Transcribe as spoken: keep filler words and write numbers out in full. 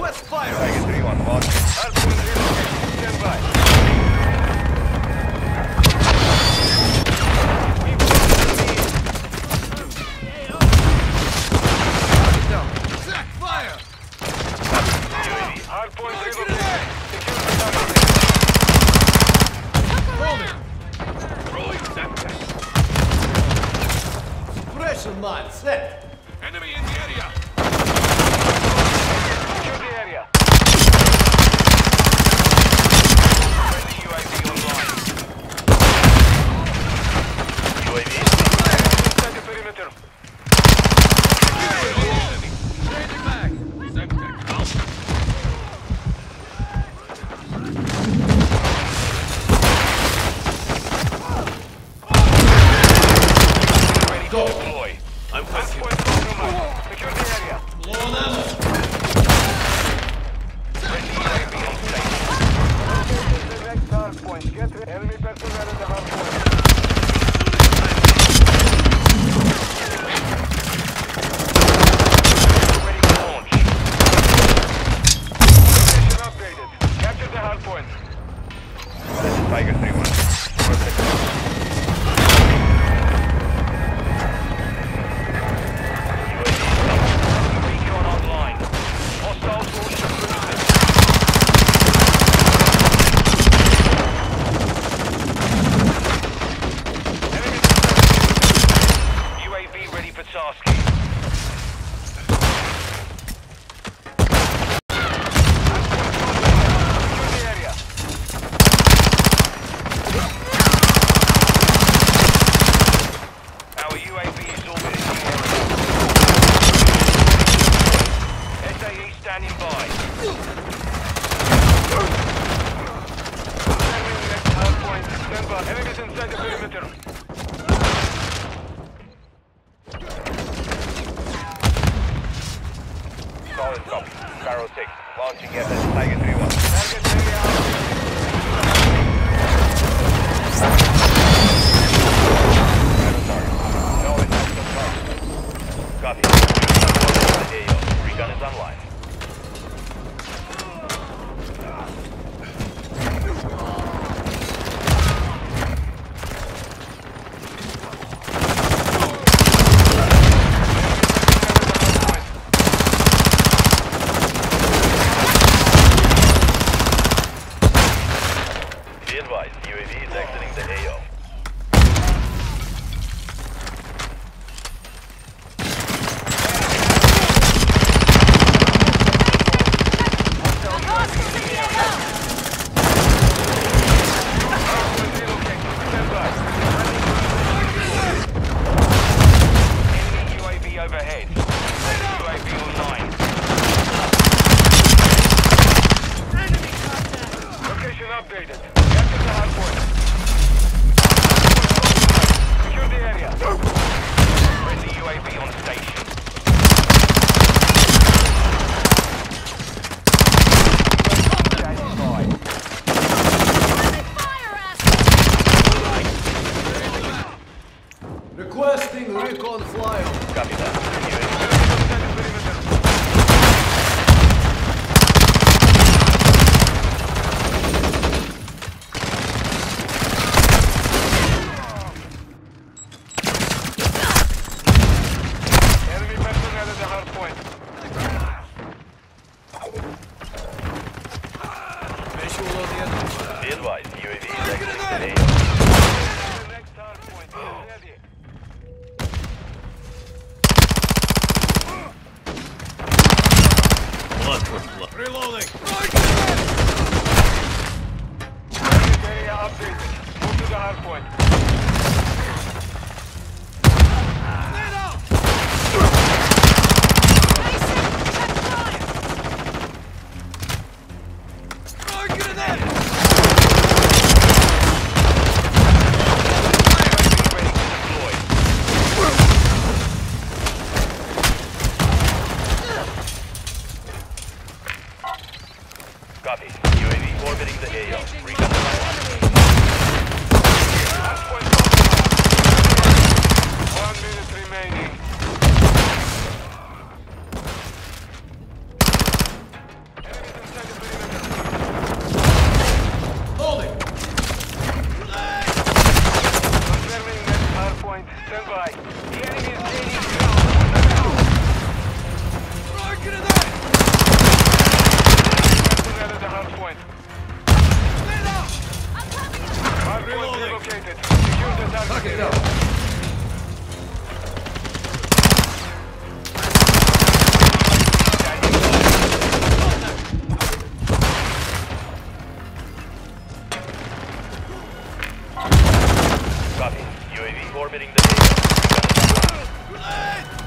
Request fire! Tiger three one, watch. Hardpoint relocation. Stand by. Zach, fire! U A V. Hardpoint Target relocation. Secure the target. Hold it! Suppression mine set! Enemy in the area! Secure the area. Friendly U A V online. U A V. Inside the perimeter. Changing back! Semtex out! Ready to deploy. I'm with you. Hardpoint compromised. Secure the area. Low on ammo! Friendly U A V on station. Locate the next hardpoint. Get the enemy personnel at the hardpoint. Ready to launch. Location updated. Capture the hardpoint. This is Tiger three one. Protect. U A V. Recon online. Hostiles launch the cruiser. Enemy U A V ready for tasking. secure the area. Our U A V is orbiting the area. S A E standing by. Enemy next hardpoint. Stand by. Enemies inside the perimeter. Solid copy. Sparrow six. Launching S S Tiger three one. Target area No attack confirmed. Copy. A O. Recon is online. Be advised, U A V is exiting the A O. hardpoint relocated. Stand by. Enemy U A V overhead. U A V online. Location updated. Capture the hardpoint. Secure the area. Friendly U A V on station. Standing by. Requesting recon flyover. Copy that. U A V. Inside the perimeter. Enemy personnel at the hardpoint. Visual on the enemy. Be advised, U A V is exiting the A O. The next hardpoint is ready. Blood for blood. Reloading! Target area updated. Move to the hardpoint. Stand up! Target in there! Ready to deploy. Copy. U A V orbiting the A O. Recon online. Hardpoint Get down. Copy. U A V orbiting the base. Grenade!